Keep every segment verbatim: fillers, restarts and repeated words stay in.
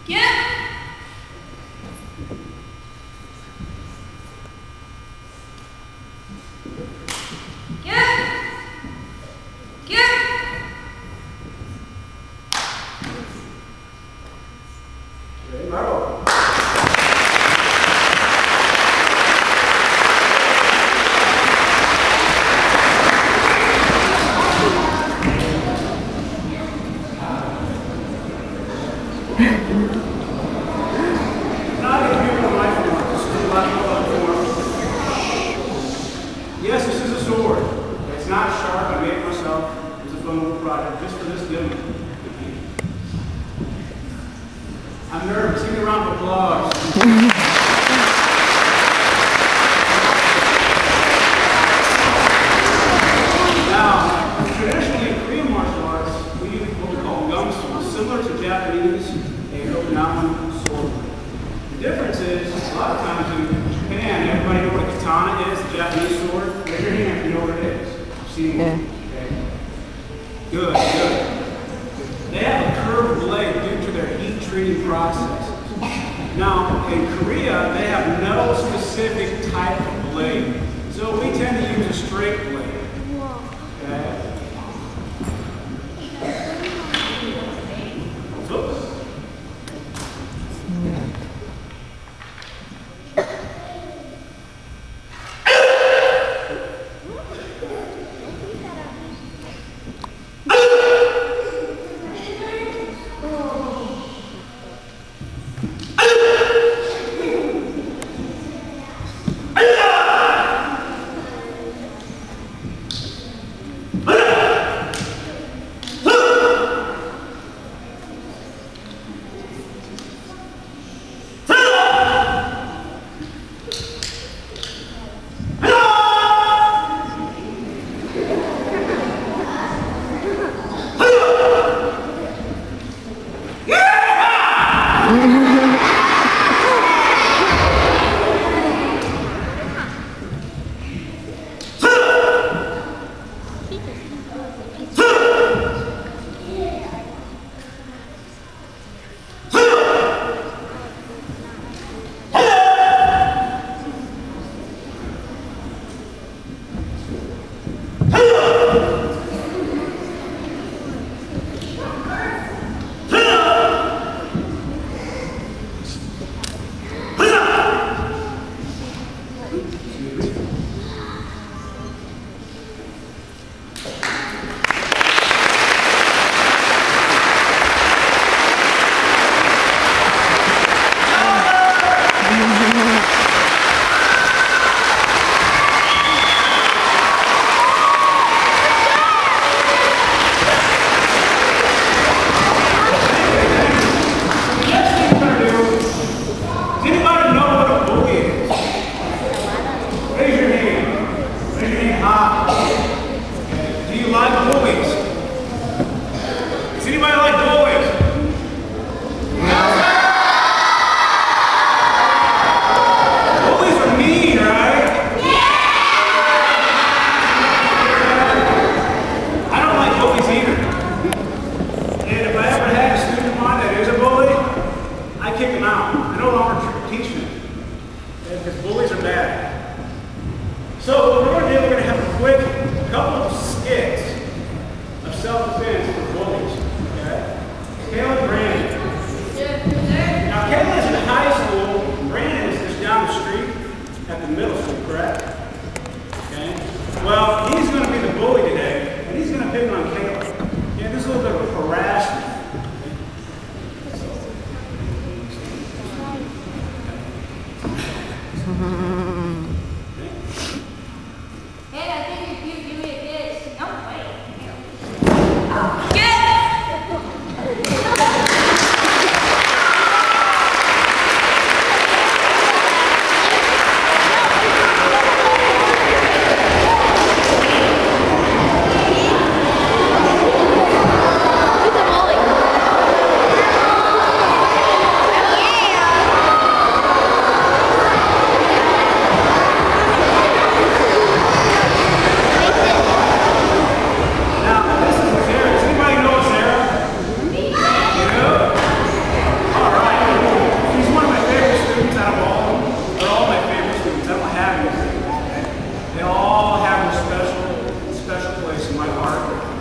Yes, this is a sword. It's not sharp. I made it myself. It was a fun little project just for this demo. I'm nervous. Give me a round of applause. Now, traditionally in Korean martial arts, we use what we call gum swords, similar to Japanese and Okinawan sword. The difference is, a lot of times in Japan, everybody know what a katana is, the Japanese sword. Raise your hand if you know what it is. You've seen Yeah. one. Okay. Good, good. They have a curved blade due to their heat treating process. Now, in Korea, they have no specific type of blade. So we tend to use a straight blade. Okay? Oops.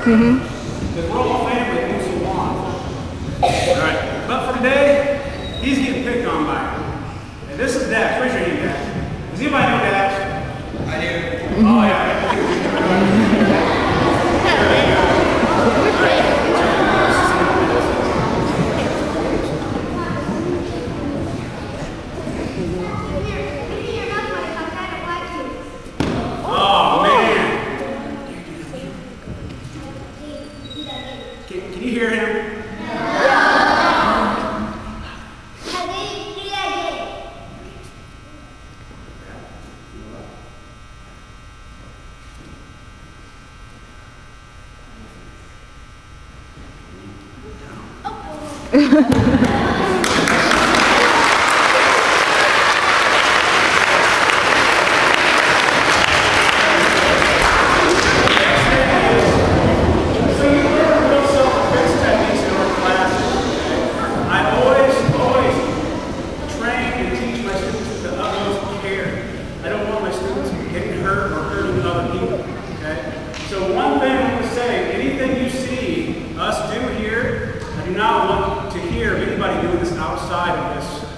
Mm-hmm. Because we're all family and so on. All right. But for today, he's getting picked on by him. And this is Dax. Raise your hand, Dax. Does anybody know Dax? I do. Oh, yeah. Oh, man. Can, can you hear him? So one thing I'm going to say, anything you see us do here, I do not want to hear of anybody doing this outside of this